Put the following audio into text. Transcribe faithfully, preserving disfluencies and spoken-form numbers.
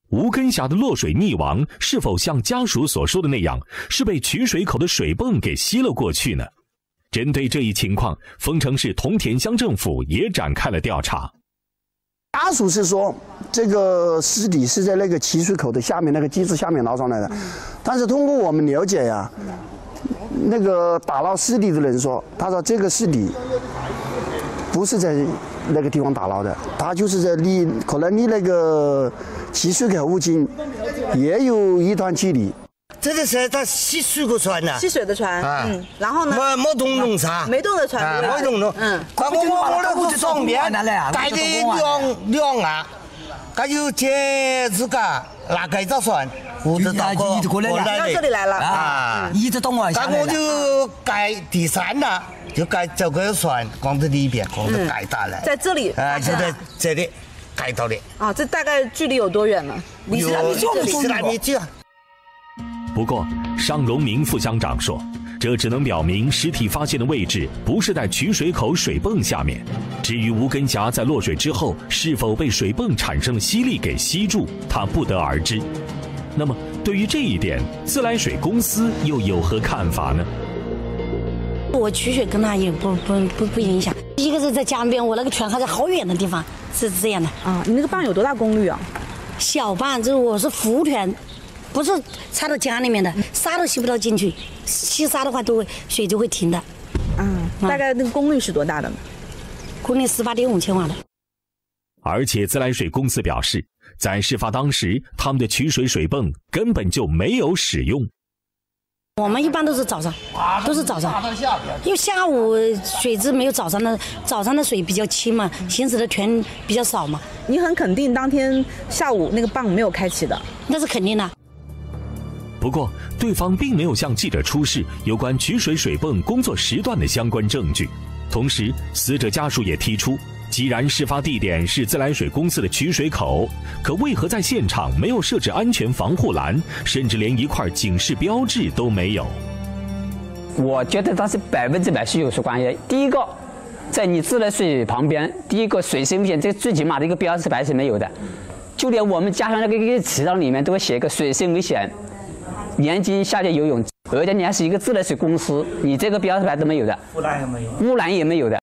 吴根霞的落水溺亡是否像家属所说的那样，是被取水口的水泵给吸了过去呢？针对这一情况，丰城市同田乡政府也展开了调查。 家属是说，这个尸体是在那个起水口的下面那个机子下面捞上来的，但是通过我们了解呀，那个打捞尸体的人说，他说这个尸体不是在那个地方打捞的，他就是在离可能离那个起水口附近也有一段距离。 这个是他吸水的船呐， 吸水的船，啊、嗯，然后呢？ 没没动农场， 没动的船， 没动动，嗯，我我我那个上面盖的两两岸，还有这自个那个造船，我就到过过来到这里来了啊， 一直东往下。 但我就盖第三了，就盖这个船光在里边，光在盖大了， 在这里啊，就在这里盖到的。 啊，这大概距离有多远呢？ 离十来米远，离十来米远。 不过，尚荣明副乡长说，这只能表明尸体发现的位置不是在取水口水泵下面。至于吴根霞在落水之后是否被水泵产生的吸力给吸住，他不得而知。那么，对于这一点，自来水公司又有何看法呢？ 我取水跟他也不不不不影响。一个是在江边，我那个泉还在好远的地方，是这样的。 啊，你那个泵有多大功率啊？ 小泵，就是我是浮泉。不是插到江里面的，沙都吸不到进去，吸沙的话都会水就会停的。 嗯，大概那个功率是多大的呢？ 功率十八点五千瓦的。 而且自来水公司表示，在事发当时，他们的取水水泵根本就没有使用。 我们一般都是早上，都是早上，因为下午水质没有早上的，早上的水比较清嘛，行驶的泉比较少嘛。 你很肯定当天下午那个泵没有开启的？ 那是肯定的。 不过，对方并没有向记者出示有关取水水泵工作时段的相关证据。同时，死者家属也提出，既然事发地点是自来水公司的取水口，可为何在现场没有设置安全防护栏，甚至连一块警示标志都没有？ 我觉得它是百分之百是有所关系。第一个，在你自来水旁边，第一个水深危险，这最起码的一个标识牌是没有的。就连我们家乡那个一个池塘里面都会写一个水深危险。严禁下去游泳，而且你还是一个自来水公司，你这个标识牌都没有的，污染也没有，污染也没有的。